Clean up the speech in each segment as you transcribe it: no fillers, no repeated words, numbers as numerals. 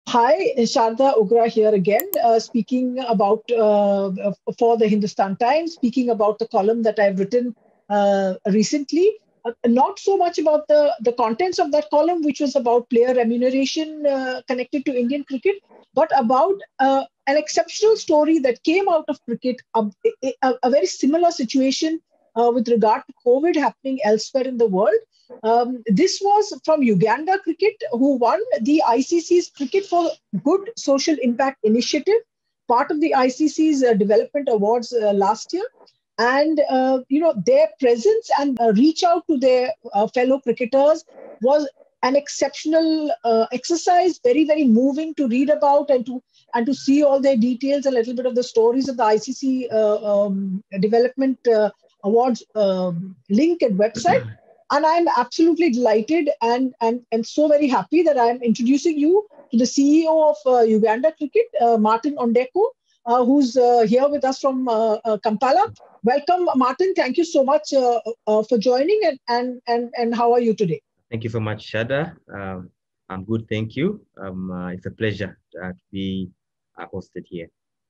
Hi, Sharda Ugra here again, speaking about for the Hindustan Times, speaking about the column that I've written recently. Not so much about the contents of that column, which was about player remuneration connected to Indian cricket, but about an exceptional story that came out of cricket, a very similar situation with regard to COVID happening elsewhere in the world. This was from Uganda Cricket, who won the ICC's Cricket for Good Social Impact Initiative, part of the ICC's Development Awards last year. And their presence and reach out to their fellow cricketers was an exceptional exercise, very very moving to read about and to see all their details, a little bit of the stories of the ICC Development Awards link and website. And I'm absolutely delighted and so very happy that I'm introducing you to the CEO of Uganda Cricket, Martin Ondeko, who's here with us from Kampala. Welcome, Martin. Thank you so much for joining. And how are you today? Thank you so much, Shada. I'm good, thank you. It's a pleasure to be hosted here.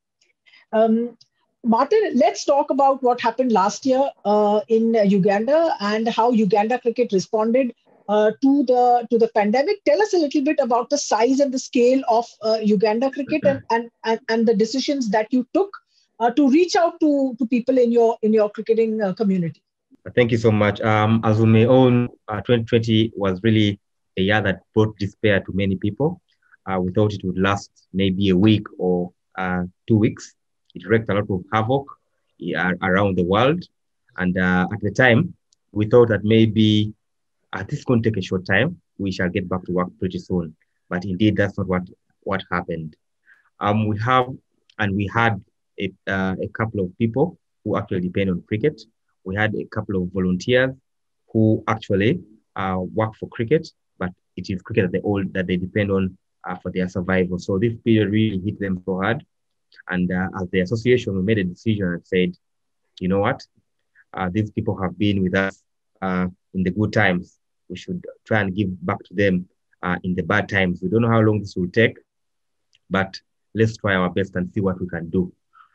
Martin, let's talk about what happened last year in Uganda and how Uganda Cricket responded to the pandemic. Tell us a little bit about the size and the scale of Uganda Cricket and the decisions that you took to reach out to people in your cricketing community. Thank you so much. As we may own, 2020 was really a year that brought despair to many people. We thought it would last maybe a week or 2 weeks. It wreaked a lot of havoc around the world. And at the time, we thought that maybe this is going to take a short time. We shall get back to work pretty soon. But indeed, that's not what happened. We had a couple of people who actually depend on cricket. We had a couple of volunteers who actually work for cricket, but it is cricket that they depend on for their survival. So this period really hit them so hard. And as the association, we made a decision and said, you know what? These people have been with us in the good times. We should try and give back to them in the bad times. We don't know how long this will take, but let's try our best and see what we can do.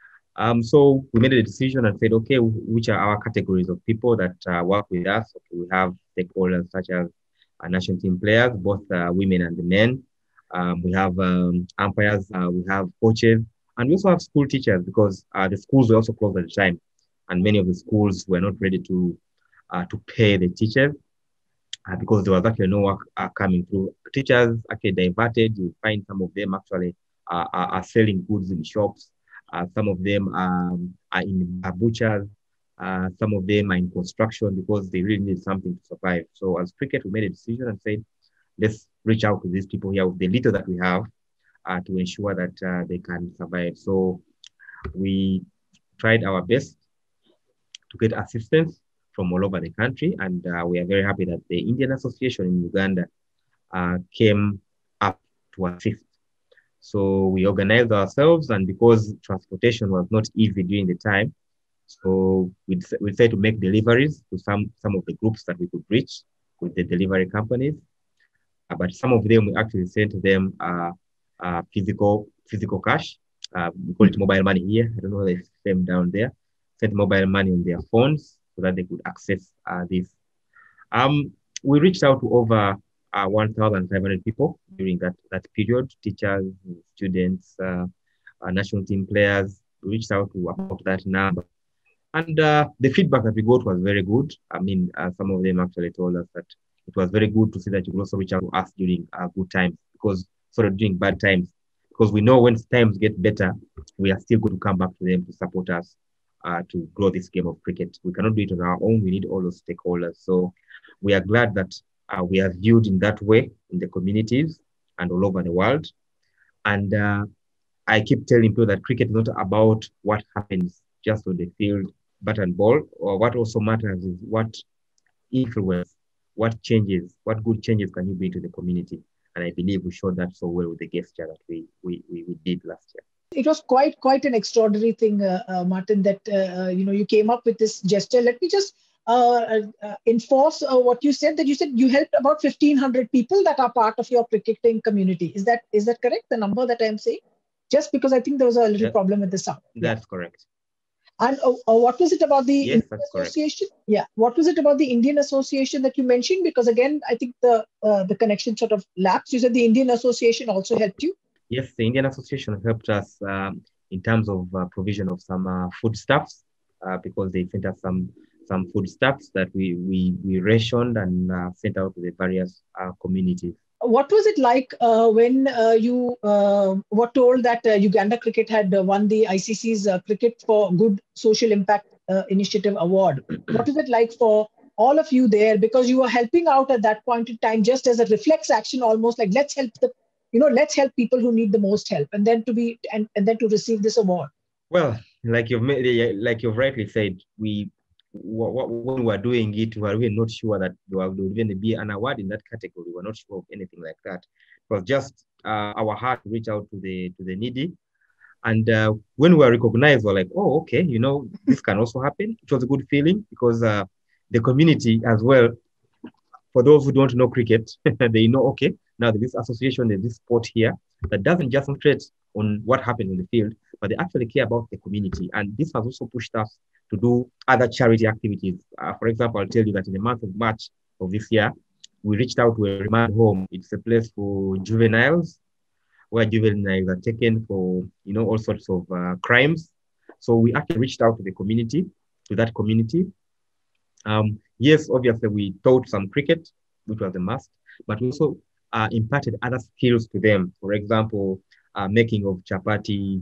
So we made a decision and said, okay, which are our categories of people that work with us? Okay, we have stakeholders such as national team players, both women and the men. We have umpires, we have coaches, and we also have school teachers because the schools were also closed at the time. And many of the schools were not ready to pay the teachers because there was actually no work coming through. Teachers actually diverted. You find some of them actually are selling goods in shops. Some of them are in butchers. Some of them are in construction because they really need something to survive. So as cricket, we made a decision and said, let's reach out to these people here with the little that we have to ensure that they can survive. So we tried our best to get assistance from all over the country. And we are very happy that the Indian Association in Uganda came up to assist. So we organized ourselves, and because transportation was not easy during the time, so we decided to make deliveries to some of the groups that we could reach with the delivery companies. But some of them, we actually sent them physical cash. We call it mobile money here. I don't know the same down there. Sent mobile money on their phones so that they could access this. We reached out to over 1,500 people during that period, teachers, students, national team players. We reached out to about that number. And the feedback that we got was very good. I mean, some of them actually told us that it was very good to see that you could also reach out to us during good times, because sort of during bad times, because we know when times get better, we are still going to come back to them to support us to grow this game of cricket. We cannot do it on our own. We need all those stakeholders. So we are glad that we are viewed in that way in the communities and all over the world. And I keep telling people that cricket is not about what happens just on the field, bat and ball, or what also matters is what influence, what changes, what good changes can you bring to the community. And I believe we showed that so well with the gesture that we did last year. It was quite an extraordinary thing, Martin, that you came up with this gesture. Let me just enforce what you said, that you said you helped about 1,500 people that are part of your cricketing community. Is that correct? The number that I'm saying? Just because I think there was a little problem with the sound. That's correct. And what was it about the Yes, Indian that's Association? correct. Yeah. What was it about the Indian Association that you mentioned? Because again, I think the connection sort of lapsed. You said the Indian Association also helped you. Yes, the Indian Association helped us in terms of provision of some foodstuffs because they sent us some foodstuffs that we rationed and sent out to the various communities. What was it like when you were told that Uganda Cricket had won the ICC's Cricket for Good Social Impact Initiative Award? What was it like for all of you there? Because you were helping out at that point in time, just as a reflex action, almost like let's help people who need the most help, and then then to receive this award. Well, like you've rightly said, when we were doing it, we were really not sure that there would even be an award in that category. We were not sure of anything like that. It was just our heart to reach out to the needy. And when we were recognized, we were like, oh, okay, this can also happen. It was a good feeling because the community as well, for those who don't know cricket, they know, okay, now there's this association, there's this sport here that doesn't just concentrate on what happened in the field, but they actually care about the community. And this has also pushed us to do other charity activities. For example, I'll tell you that in the month of March of this year, we reached out to a remand home. It's a place for juveniles, where juveniles are taken for, all sorts of crimes. So we actually reached out to that community. Yes, obviously we taught some cricket, which was a must, but we also imparted other skills to them. For example, making of chapati,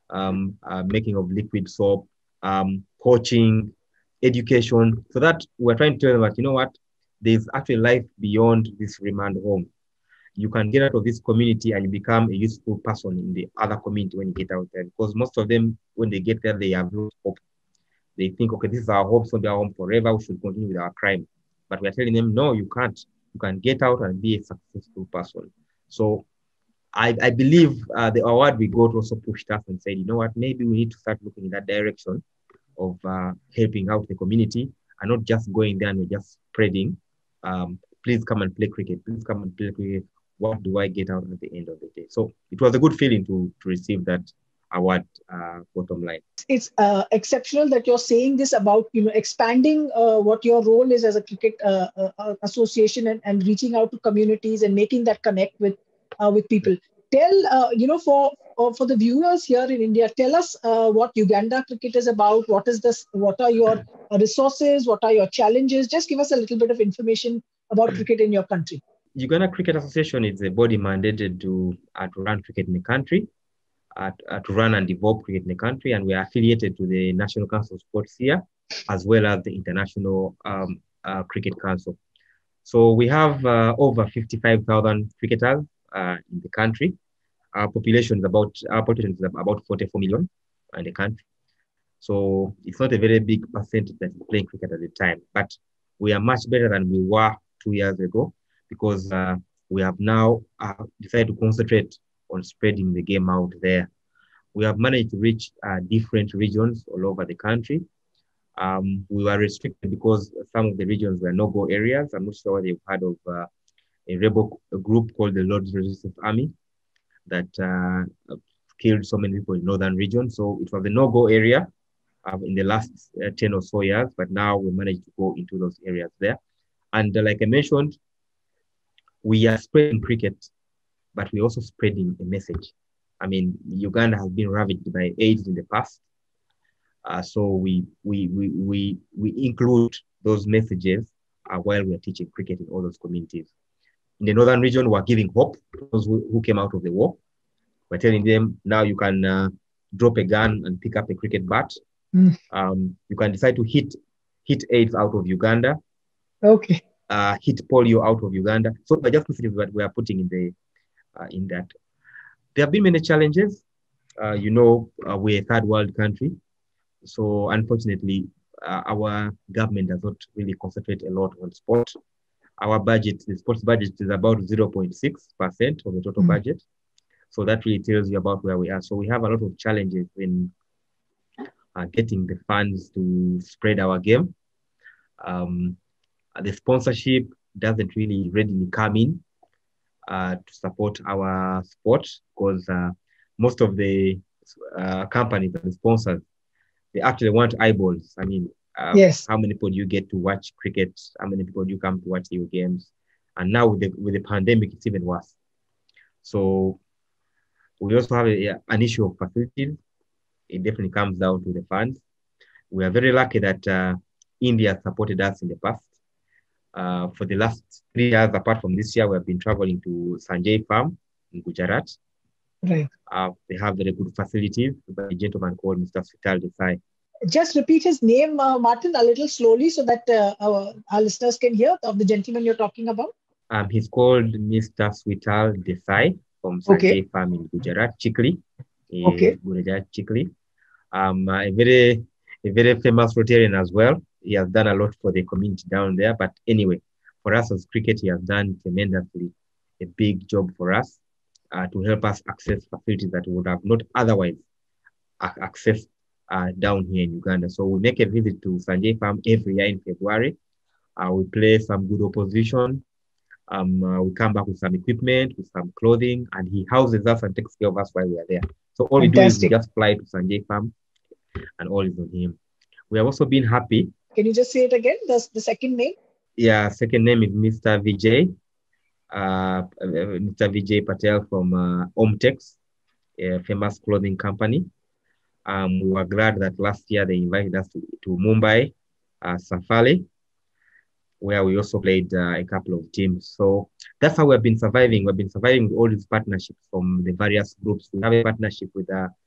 making of liquid soap, coaching, education. So that we're trying to tell them that, you know what, there's actually life beyond this remand home. You can get out of this community and you become a useful person in the other community when you get out there. Because most of them, when they get there, they have no hope. They think, okay, this is our home, so be our home forever. We should continue with our crime. But we are telling them, no, you can't. You can get out and be a successful person. So I believe the award we got also pushed us and said, you know what, maybe we need to start looking in that direction of helping out the community and not just going there and just spreading. Please come and play cricket. Please come and play cricket. What do I get out at the end of the day? So it was a good feeling to receive that award, bottom line. It's exceptional that you're saying this about expanding what your role is as a cricket association and reaching out to communities and making that connect with people. Tell for the viewers here in India, tell us what Uganda Cricket is about. What is this? What are your resources? What are your challenges? Just give us a little bit of information about cricket in your country. Uganda Cricket Association is a body mandated to run cricket in the country. To run and develop cricket in the country, and we are affiliated to the National Council of Sports here, as well as the International Cricket Council. So we have over 55,000 cricketers in the country. Our population is about 44 million in the country. So it's not a very big percentage that is playing cricket at the time, but we are much better than we were 2 years ago because we have now decided to concentrate on spreading the game out there. We have managed to reach different regions all over the country. We were restricted because some of the regions were no-go areas. I'm not sure whether you've heard of a rebel group called the Lord's Resistance Army that killed so many people in northern region. So it was a no-go area in the last 10 or so years, but now we managed to go into those areas there. And like I mentioned, we are spreading cricket, but we're also spreading a message. I mean, Uganda has been ravaged by AIDS in the past. So we include those messages while we're teaching cricket in all those communities. In the northern region, we're giving hope to those who came out of the war. We're telling them, now you can drop a gun and pick up a cricket bat. You can decide to hit AIDS out of Uganda. Okay. Hit polio out of Uganda. So they're just messages that we are putting in that. There have been many challenges. We're a third world country. So unfortunately, our government does not really concentrate a lot on sport. Our budget, the sports budget is about 0.6% of the total budget. So that really tells you about where we are. So we have a lot of challenges in getting the funds to spread our game. Um, the sponsorship doesn't really readily come in to support our sport because most of the companies and the sponsors, they actually want eyeballs. I mean, Yes. how many people do you get to watch cricket? How many people do you come to watch your games? And now with the pandemic, it's even worse. So we also have an issue of facilities. It definitely comes down to the funds. We are very lucky that India supported us in the past. For the last 3 years, apart from this year, we have been traveling to Sanjay Farm in Gujarat. Right. They have very good facilities by a gentleman called Mr. Svital Desai. Just repeat his name, Martin, a little slowly so that our listeners can hear of the gentleman you're talking about. He's called Mr. Svital Desai from Sanjay Farm in Gujarat, Chikli. Gujarat, Chikli. A very famous Rotarian as well. He has done a lot for the community down there. But anyway, for us as cricket, he has done tremendously a big job for us to help us access facilities that we would have not otherwise accessed down here in Uganda. So we make a visit to Sanjay Farm every year in February. We play some good opposition. We come back with some equipment, with some clothing, and he houses us and takes care of us while we are there. So all we do is we just fly to Sanjay Farm, and all is on him. We have also been happy. Can you just say it again, the second name? Yeah, second name is Mr. Vijay. Mr. Vijay Patel from Omtex, a famous clothing company. We were glad that last year they invited us to Mumbai, Safari, where we also played a couple of teams. So that's how we've been surviving. We've been surviving with all these partnerships from the various groups. We have a partnership with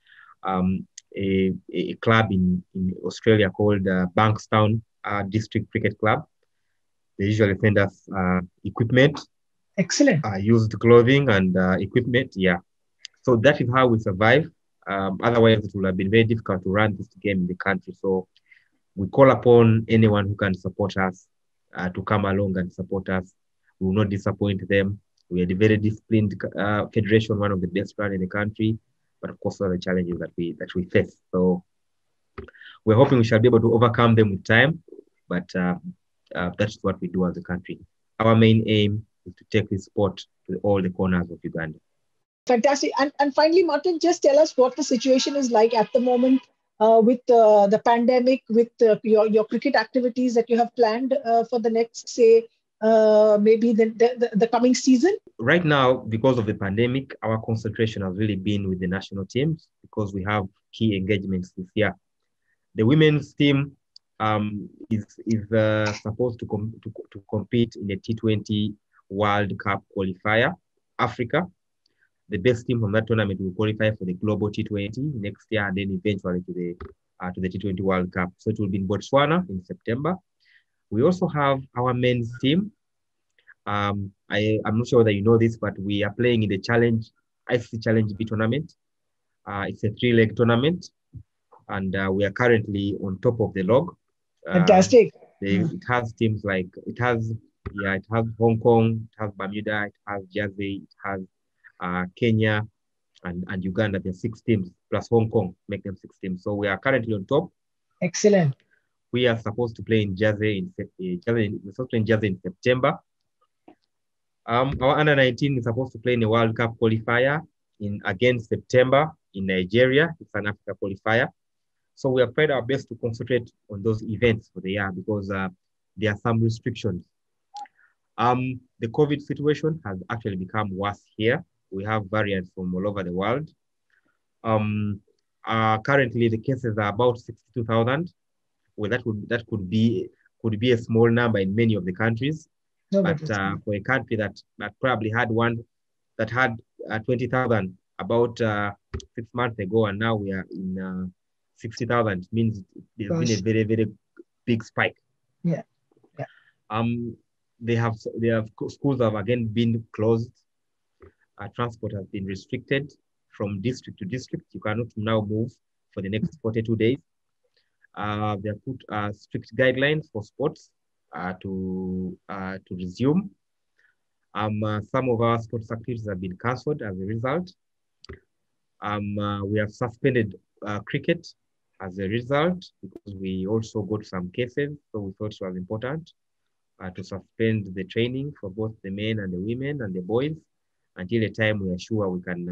a club in Australia called Bankstown District Cricket Club. They usually send us equipment. Excellent. Used clothing and equipment. Yeah. So that is how we survive. Otherwise, it would have been very difficult to run this game in the country. So we call upon anyone who can support us to come along and support us. We will not disappoint them. We are a very disciplined federation, one of the best run in the country. But of course, all the challenges that we face. So we're hoping we shall be able to overcome them with time. But that's what we do as a country. Our main aim is to take this sport to all the corners of Uganda. Fantastic. And finally, Martin, just tell us what the situation is like at the moment with the pandemic, with your cricket activities that you have planned for the next, say, maybe the coming season? Right now, because of the pandemic, our concentration has really been with the national teams because we have key engagements this year. The women's team is supposed to compete in the T20 World Cup qualifier, Africa. The best team from that tournament will qualify for the Global T20 next year and then eventually to the T20 World Cup. So it will be in Botswana in September. We also have our men's team. I'm not sure whether you know this, but we are playing in the ICC Challenge B tournament. It's a 3-leg tournament, and we are currently on top of the log. Fantastic. It has teams like it has Hong Kong, it has Bermuda, it has Jersey, it has Kenya and Uganda. There are 6 teams plus Hong Kong, make them 6 teams. So we are currently on top. Excellent. We are supposed to play in Jersey in September. Our under 19 is supposed to play in a World Cup qualifier against September in Nigeria. It's an Africa qualifier. So we have tried our best to concentrate on those events for the year because there are some restrictions. The COVID situation has actually become worse here. We have variants from all over the world. Currently, the cases are about 62,000. Well, that could be a small number in many of the countries. No, but for a country that probably had 20,000 about 6 months ago, and now we are in 60,000, means there's been a very, very big spike. Yeah. Schools have again been closed. Transport has been restricted from district to district. You cannot now move for the next 42 days. They have put strict guidelines for sports to resume. Some of our sports activities have been cancelled as a result. We have suspended cricket as a result, because we also got some cases, so we thought it was important to suspend the training for both the men and the women and the boys until the time we are sure we can,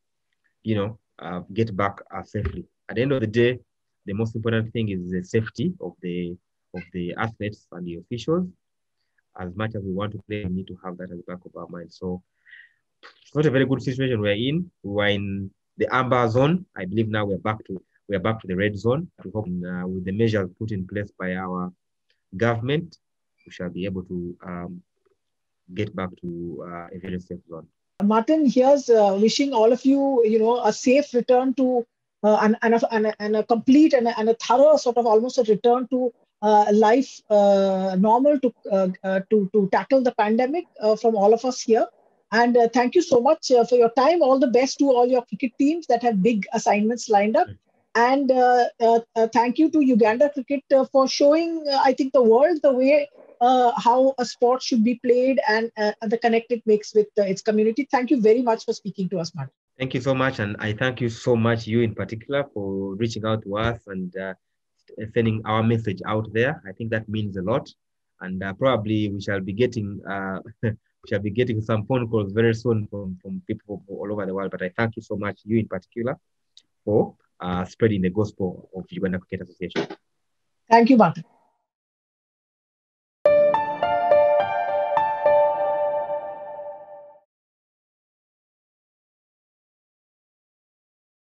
get back safely. At the end of the day, the most important thing is the safety of the athletes and the officials. As much as we want to play, we need to have that at the back of our mind. So it's not a very good situation we're in. We were in the amber zone. I believe now we are back to the red zone. We hope with the measures put in place by our government, we shall be able to get back to a very safe zone. Martin, here's wishing all of you, a safe return to and a complete and a thorough sort of almost a return to life normal to tackle the pandemic from all of us here. And thank you so much for your time. All the best to all your cricket teams that have big assignments lined up. And thank you to Uganda Cricket for showing, I think, the world the way how a sport should be played and the connect it makes with its community. Thank you very much for speaking to us, Martin. Thank you so much. And I thank you so much, you in particular, for reaching out to us and sending our message out there. I think that means a lot. And probably we shall be getting some phone calls very soon from people all over the world. But I thank you so much, you in particular, for spreading the gospel of Uganda Cricket Association. Thank you, Martin.